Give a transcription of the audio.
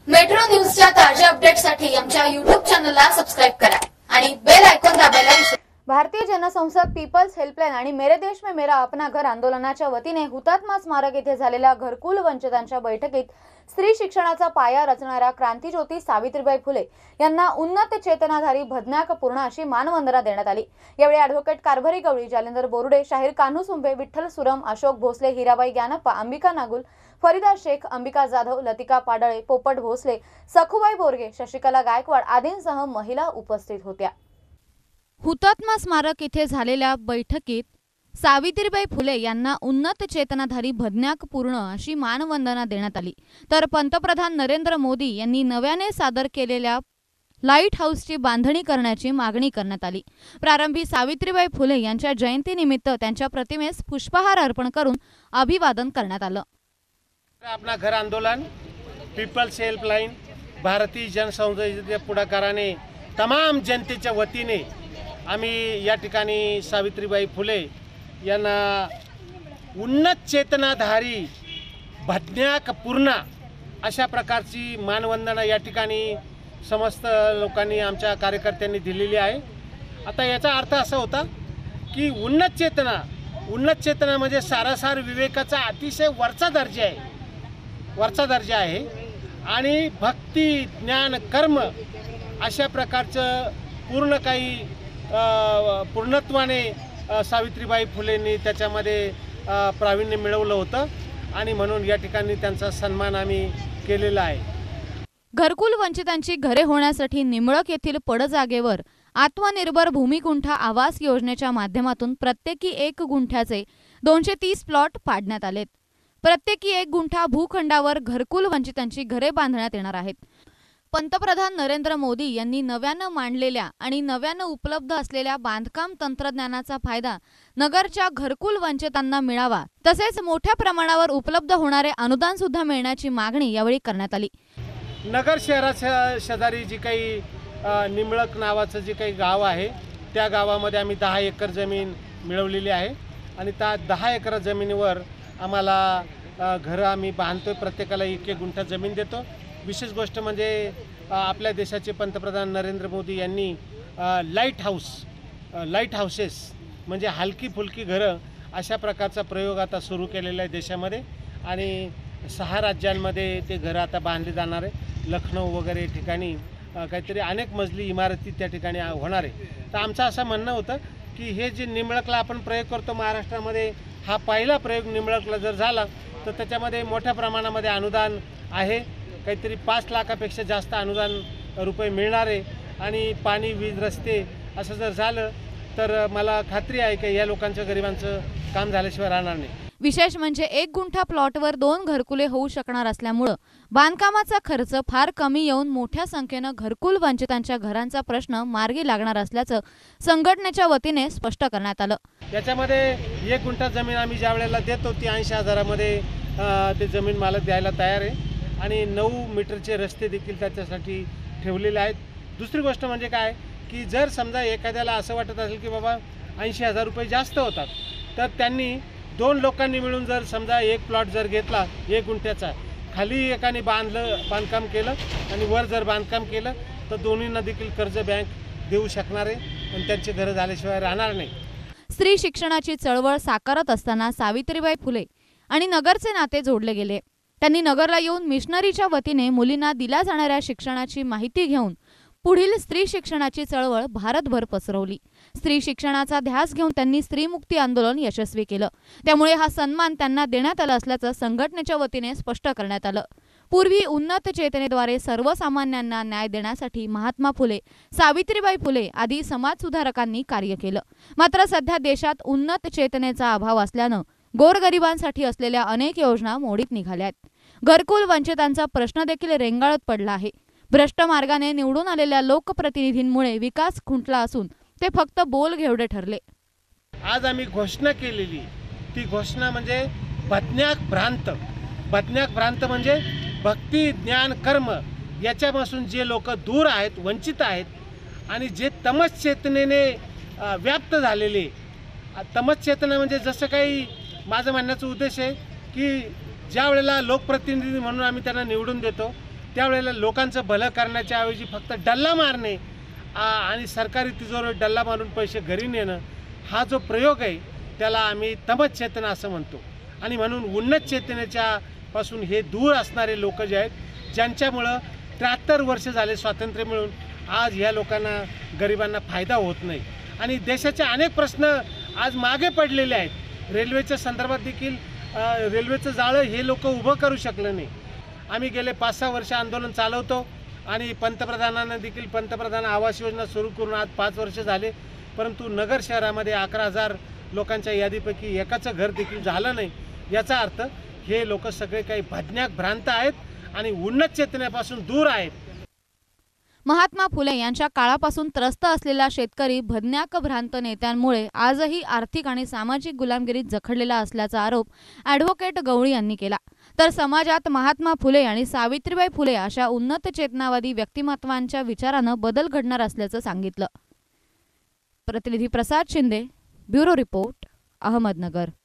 Metro न्यूजच्या ताज्या अपडेट्ससाठी आमच्या YouTube चॅनलला सबस्क्राइब करा आणि बेल आयकॉन दाबायला विसरू नका। भारतीय जनसंसद पीपल्स हेल्पलाइन आणि मेरे देश में मेरा अपना घर आंदोलनाच्या वतीने हुतात्मा स्मारक येथे झालेल्या घरकुल वंचितांच्या बैठकीत स्त्री शिक्षणाचा पाया रचणाऱ्या क्रांतिज्योती सावित्रीबाई फुले यांना उन्नत चेतनाधारी भदन्याक पूर्ण अशी मानवंदना देण्यात आली। यावेळी ॲडव्होकेट कारभारी गवळी, जालेंदर बोरुडे, शाहीर कान्हू सुंबे, विठ्ठल सुरम, अशोक भोसले, हिराबाई ज्ञानप्पा, अंबिका नागुल, फरीदा शेख, अंबिका जाधव, लतिका पाडळे, पोपट भोसले, सखुबाई बोरगे, शशिकला गायकवाड आदींसह महिला उपस्थित होत्या। हुतात्मा स्मारक येथे झालेल्या बैठकीत सावित्रीबाई फुले यांना उन्नत चेतनाधारी भदन्याक पूर्ण अशी मानवंदना देण्यात आली। तर पंतप्रधान नरेंद्र मोदी यांनी नव्याने सादर केलेल्या लाईट हाऊसची बांधणी करण्याची मागणी करण्यात आली। प्रारंभी सावित्रीबाई फुले यांच्या जयंतीनिमित्त त्यांच्या प्रतिमेस पुष्पहार अर्पण करून अभिवादन करण्यात आलं। अपना घर आंदोलन, पीपल्स हेल्पलाइन, भारतीय जनसंसदेच्या पुढाकाराने तमाम जनतेच्या वतीने आम्ही या ठिकाणी सावित्रीबाई फुले यांना उन्नत चेतनाधारी भदन्याक पूर्ण अशा प्रकारची मानवंदना या ठिकाणी समस्त लोकांनी, आमच्या कार्यकर्त्यांनी दिलेली आहे। आता याचा अर्थ असा होता की उन्नत चेतना म्हणजे सारासार विवेकाचा अतिशय वरचा दर्जा आहे आणि भक्ती, ज्ञान, कर्म अशा प्रकारचं पूर्ण काही पूर्णत्वाने सावित्रीबाई फुलेंनी त्याच्यामध्ये प्रावीण्य मिळवलं होतं आणि म्हणून या ठिकाणी त्यांचा सन्मान आम्ही केलेला आहे। घरकुल वंचितांची घरे होण्यासाठी निंबळक येथील पडजागेवर आत्मनिर्भर भूमिगुंठा आवास योजनेच्या माध्यमातून प्रत्येकी 1 गुंठ्याचे 230 प्लॉट पाडण्यात आलेत। प्रत्येकी 1 गुंठा भूखंडावर घरकुल वंचितांची घरे बांधण्यात येणार आहेत। पंतप्रधान नरेंद्र मोदी यांनी नव्यानं मांडलेल्या आणि नव्यानं उपलब्ध असलेल्या बांधकाम तंत्रज्ञानाचा फायदा नगरच्या घरकुल वंचितांना मिळावा, तसेच मोठ्या प्रमाणावर उपलब्ध होणारे अनुदान सुद्धा मिळण्याची मागणी यावेळी करण्यात आली। नगर शहराच्या शेजारी जी काही निंबळक नावाचं जे काही गाव आहे त्या गावामध्ये आम्ही 10 एकर जमीन मिळवलेली आहे आणि त्या 10 एकर जमिनीवर आम्हाला घरं आम्ही बांधतोय। प्रत्येकाला 1-1 गुंठा जमीन देतो। विशेष गोष्ट म्हणजे आपल्या देशाचे पंतप्रधान नरेंद्र मोदी यांनी लाईट हाऊसेस म्हणजे हलकी फुलकी घरं अशा प्रकारचा प्रयोग आता सुरू केलेला आहे देशामध्ये आणि 6 राज्यांमध्ये ते घरं आता बांधले जाणार आहे। लखनौ वगैरे ठिकाणी काहीतरी अनेक मजली इमारती त्या ठिकाणी होणार आहे। तर आमचं असं म्हणणं होतं की हे जे निंबळकला आपण प्रयोग करतो महाराष्ट्रामध्ये, हा पहिला प्रयोग निंबळकला जर झाला तर त्याच्यामध्ये मोठ्या प्रमाणामध्ये अनुदान आहे। काहीतरी 5 लाखापेक्षा जास्त अनुदान रुपये मिळणार आहे आणि पाणी, वीज, रस्ते असं जर झालं तर मला खात्री आहे की या लोकांच्या गरिबांचं काम झाल्याशिवाय राहणार नाही। विशेष म्हणजे 1 गुंठा प्लॉटवर 2 घरकुले होऊ शकणार असल्यामुळे बांधकामाचा खर्च फार कमी येऊन मोठ्या संख्येनं घरकुल वंचितांच्या घरांचा प्रश्न मार्गी लागणार असल्याचं संघटनेच्या वतीने स्पष्ट करण्यात आलं। याच्यामध्ये 1 गुंठा जमीन आम्ही ज्या वेळेला देतो ती 80,000मध्ये ते जमीन मालक द्यायला तयार आहे आणि 9 मीटरचे रस्ते देखील त्याच्यासाठी ठेवलेले आहेत। दुसरी गोष्ट म्हणजे काय की जर समजा एखाद्याला असं वाटत असेल की बाबा 80,000 रुपये जास्त होतात तर त्यांनी 2 लोकांनी मिळून जर समजा 1 प्लॉट जर घेतला 1 गुंठ्याचा, खाली एकाने बांधकाम केलं आणि वर जर बांधकाम केलं तर दोन्हींना देखील कर्ज बँक देऊ शकणार आहे आणि त्यांचे घरं झाल्याशिवाय राहणार नाही। स्त्री शिक्षणाची चळवळ साकारत असताना सावित्रीबाई फुले आणि नगरचे नाते जोडले गेले। त्यांनी नगरला येऊन मिशनरीच्या वतीने मुलींना दिल्या जाणाऱ्या शिक्षणाची माहिती घेऊन पुढील स्त्री शिक्षणाची चळवळ भारतभर पसरवली। स्त्री शिक्षणाचा ध्यास घेऊन त्यांनी स्त्रीमुक्ती आंदोलन यशस्वी केलं। त्यामुळे हा सन्मान त्यांना देण्यात आला असल्याचं संघटनेच्या वतीने स्पष्ट करण्यात आलं। पूर्वी उन्नत चेतनेद्वारे सर्वसामान्यांना न्याय देण्यासाठी महात्मा फुले, सावित्रीबाई फुले आदी समाजसुधारकांनी कार्य केलं। मात्र सध्या देशात उन्नत चेतनेचा अभाव असल्यानं गोरगरिबांसाठी असलेल्या अनेक योजना मोडीत निघाल्यात। घरकुल वंचितांचा प्रश्न देखील रेंगाळत पडला आहे। भ्रष्ट मार्गाने निवडून आलेल्या लोकप्रतिनिधींमुळे विकास खुंटला असून ते फक्त बोलघेवडे ठरले। आज आम्ही घोषणा केलेली ती घोषणा म्हणजे भदन्याक भ्रांत म्हणजे भक्ती, ज्ञान, कर्म याच्यापासून जे लोक दूर आहेत, वंचित आहेत आणि जे तमश्चेतनेने व्याप्त झालेले, तमश्चेतना म्हणजे जसं काही माझं म्हणण्याचा उद्देश आहे की ज्या वेळेला लोकप्रतिनिधी म्हणून आम्ही त्यांना निवडून देतो त्यावेळेला लोकांचं भलं करण्याच्या ऐवजी फक्त डल्ला मारणे आणि सरकारी तिजोरीवर डल्ला मारून पैसे घरी नेणं हा जो प्रयोग आहे त्याला आम्ही तमस चेतना असं म्हणतो. आणि म्हणून उन्नत चेतनेच्या पासून हे दूर असणारे लोक जे आहेत, ज्यांच्यामुळं 73 वर्ष झाले स्वातंत्र्य मिळून आज ह्या लोकांना गरिबांना फायदा होत नाही आणि देशाचे अनेक प्रश्न आज मागे पडलेले आहेत. रेल्वेच्या संदर्भात देखील रेल्वेचं जाळं हे लोक उभं करू शकलं नाही. आम्ही गेले 5-6 वर्ष आंदोलन चालवतो आणि पंतप्रधानांना देखील पंतप्रधान आवास योजना सुरू करून आज 5 वर्ष झाले, परंतु नगर शहरामध्ये 11,000 लोकांच्या यादीपैकी एकाचं घर देखील झालं नाही. याचा अर्थ हे लोक सगळे काही भ्रांत आहेत आणि उन्नत चेतनेपासून दूर आहेत. महात्मा फुले यांच्या काळापासून त्रस्त असलेला शेतकरी भज्ञाक भ्रांत नेत्यांमुळे आजही आर्थिक आणि सामाजिक गुलामगिरीत जखडलेला असल्याचा आरोप ॲडव्होकेट गवळी यांनी केला. तर समाजात महात्मा फुले आणि सावित्रीबाई फुले अशा उन्नत चेतनावादी व्यक्तिमत्वांच्या विचारानं बदल घडणार असल्याचं सांगितलं. प्रतिनिधी प्रसाद शिंदे, ब्युरो रिपोर्ट, अहमदनगर.